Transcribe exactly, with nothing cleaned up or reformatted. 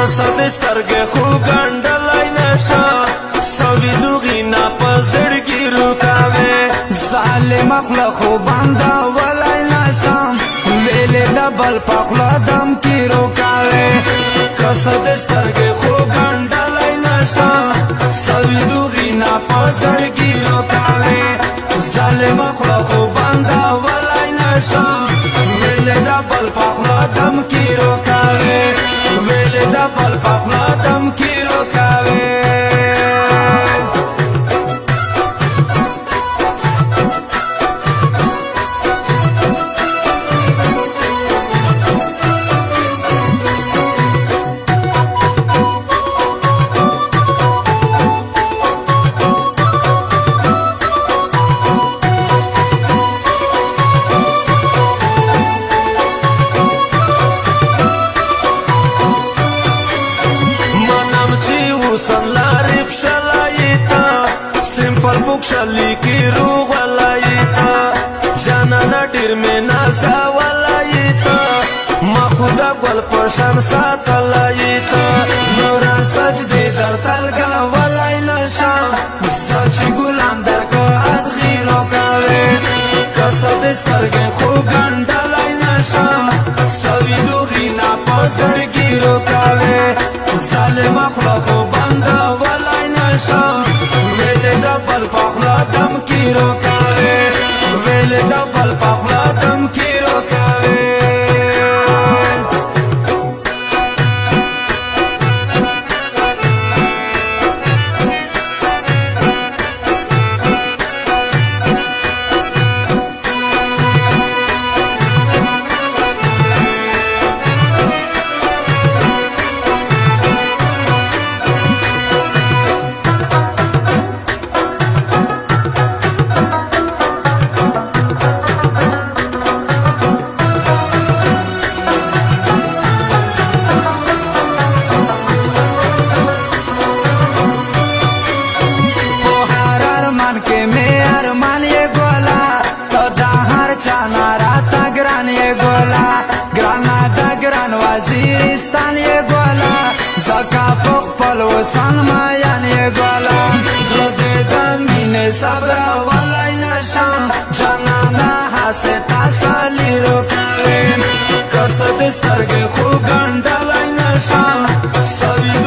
کسد سترګې خو ګنډلی نشه سوي دوغینا په زړګي روکاوې ظالم خوله خو بندولی نشم ویلې د بل په خوله دم کې روکاوې کسد سترګې خو ګنډلی نشه سوي دوغینا په زړګي روکاوې ظالم خوله خو بندولی نشم ویلې د بل په خوله دم کې روکاوې ویلې د بل په خوله دم کې روکاوې سنلاری پشلایتا سمپل پکشلی روغ ولایتا جانانا ډیر می نازا ولایتا ما خدا گل پشن ساتلایتا نوران سجدی در تلگا ولای نشم سچی گلان در که از غیرو کاوی کسد سترګې خو ګنډلی نشم سوی دوغینا په زړګي روکاوی ظالم خوله خو بندولی نشم ویلې د بل په خوله دم کې روکاوی ویلې د بل په خوله دم کې روکاوی چانا راتا گران یہ گولا گرانا دا گران وزیرستان یہ گولا زکا پخ پلوستان مایان یہ گولا زردی دمین صبر والی نشم جانانا حسیتا سالی روکاویم کسد سترګې خو ګنډلی نشم سوي